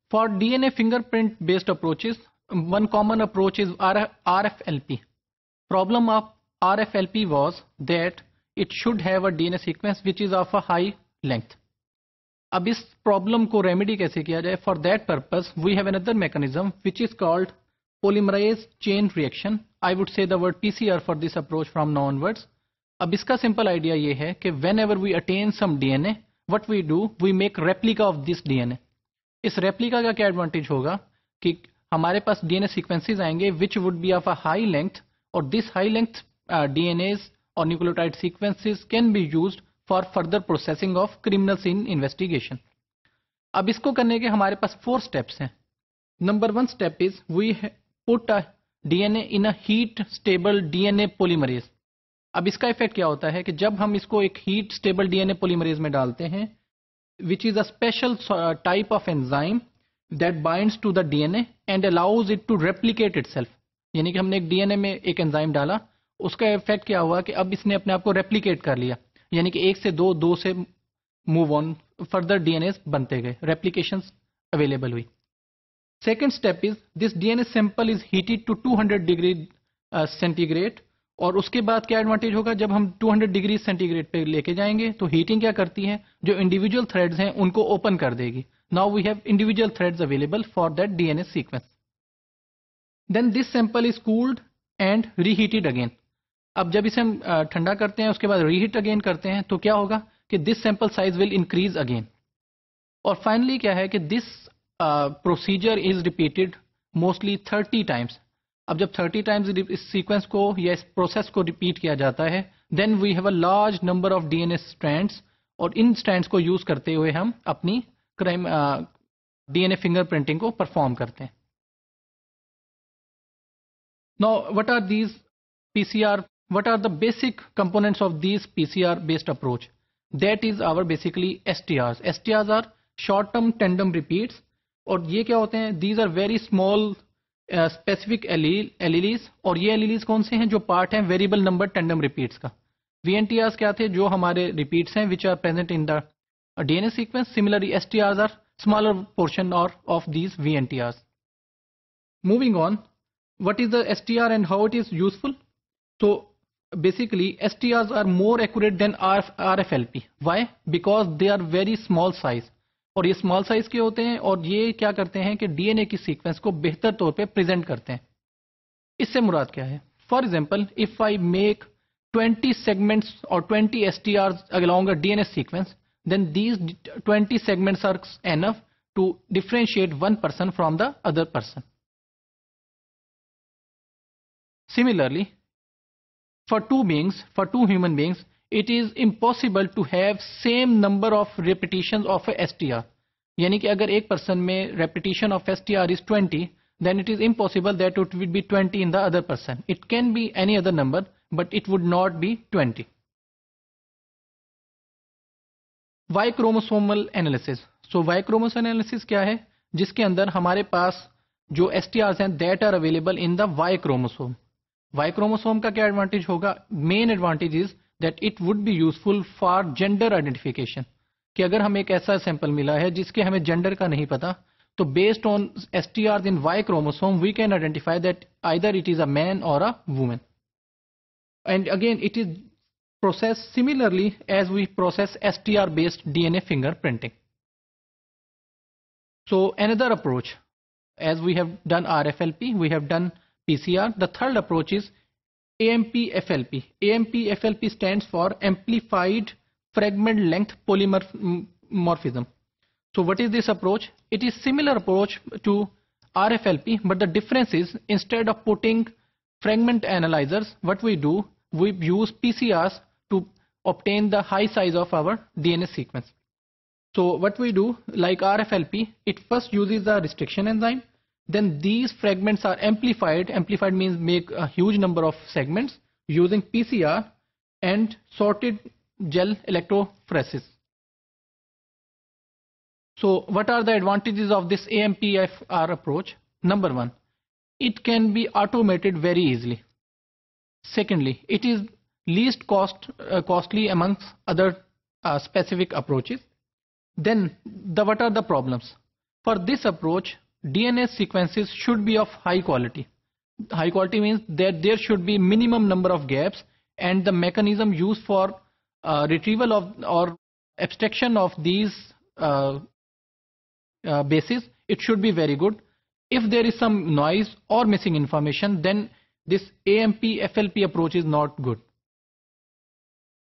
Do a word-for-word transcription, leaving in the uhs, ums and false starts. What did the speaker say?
For D N A fingerprint based approaches, one common approach is R F L P. Problem of R F L P was that it should have a D N A sequence which is of a high length. अब इस problem को remedy कैसे किया जाए? For that purpose we have another mechanism which is called polymerase chain reaction. I would say the word P C R for this approach from now onwards. अब इसका simple idea ये है कि whenever we attain some D N A, what we do, we make replica of this D N A. इस replica का क्या advantage होगा कि हमारे पास D N A सीक्वेंसेस आएंगे which would be of a high length, और this high length uh, D N As or nucleotide sequences can be used for further processing of criminal scene investigation. अब इसको करने के हमारे पास four steps हैं. Number one step is we put a D N A in a heat stable D N A polymerase. अब इसका effect क्या होता है कि जब हम इसको एक heat stable D N A polymerase में डालते हैं, which is a special type of enzyme that binds to the D N A and allows it to replicate itself. यानी कि हमने एक D N A में एक एंजाइम डाला, उसका इफेक्ट क्या हुआ कि अब इसने अपने आप को रेप्लिकेट कर लिया, यानी कि एक से दो, दो से move on, further D N As बनते गए, रेप्लिकेशंस अवेलेबल हुई. Second step is this D N A sample is heated to two hundred degree uh, centigrade. और उसके बाद क्या एडवांटेज होगा, जब हम two hundred डिग्री सेंटीग्रेड पे लेके जाएंगे तो हीटिंग क्या करती है, जो इंडिविजुअल थ्रेड्स हैं उनको ओपन कर देगी. Now we have individual threads available for that D N A sequence. Then this sample is cooled and reheated again. अब जब इसे हम ठंडा करते हैं उसके बाद रीहीट अगेन करते हैं तो क्या होगा कि this sample size will increase again. और फाइनली क्या है कि this procedure is repeated mostly thirty times. अब जब थर्टी टाइम्स इस सीक्वेंस को या इस प्रोसेस को रिपीट किया जाता है, then we have a large number of DNA strands, और इन स्ट्रैंड्स को यूज करते हुए हम अपनी क्राइम डीएनए फिंगरप्रिंटिंग को परफॉर्म करते हैं. Now what are these PCR, what are the basic components of these PCR based approach? That is our basically STRs. STRs are short term tandem repeats. और ये क्या होते हैं, these are very small specific alleles. और ये एलीलीज कौन से हैं, जो पार्ट हैं वेरिएबल नंबर टेंडम रिपीट्स का. वीएनटीआर्स क्या थे, जो हमारे रिपीट्स हैं which are present in the DNA sequence. Similarly STRs are smaller portion और of these VNTRs. Moving on, what is the S T R and how it is useful? So basically S T Rs are more accurate than R F L P. Why? Because they are very small size. और ये small size के होते हैं और ये क्या करते हैं कि डीएनए की सीक्वेंस को बेहतर तौर पे प्रेजेंट करते हैं. इससे मुराद क्या है? For example, if I make twenty segments or twenty S T Rs along a D N A sequence, then these twenty segments are enough to differentiate one person from the other person. Similarly, for two beings, for two human beings, it is impossible to have same number of repetitions of a S T R. यानी कि अगर एक person में repetition of S T R is twenty, then it is impossible that it would be twenty in the other person. It can be any other number, but it would not be twenty. Y chromosomal analysis. So Y chromosomal analysis क्या है, जिसके अंदर हमारे पास जो S T Rs हैं that are available in the Y chromosome. Y chromosome का क्या advantage होगा? Main advantage is that it would be useful for gender identification. कि अगर हमें एक ऐसा सैंपल मिला है जिसके हमें जेंडर का नहीं पता, तो based on S T R in Y chromosome we can identify that either it is a man or a woman. And again it is process similarly as we process S T R based DNA fingerprinting. So another approach, as we have done R F L P, we have done P C R. The third approach is A M P F L P. A M P F L P stands for Amplified Fragment Length Polymorphism. So what is this approach? It is similar approach to R F L P, but the difference is instead of putting fragment analyzers, what we do, we use P C Rs to obtain the high size of our D N A sequence. So what we do, like R F L P, it first uses the restriction enzyme. Then these fragments are amplified. Amplified means make a huge number of segments using P C R and sorted gel electrophoresis. So what are the advantages of this A M P F R approach? Number one, it can be automated very easily. Secondly, it is least cost uh, costly amongst other uh, specific approaches. Then the what are the problems? For this approach, D N A sequences should be of high quality. High quality means that there should be minimum number of gaps, and the mechanism used for uh, retrieval of or abstraction of these uh, uh, bases, it should be very good. If there is some noise or missing information, then this A M P F L P approach is not good.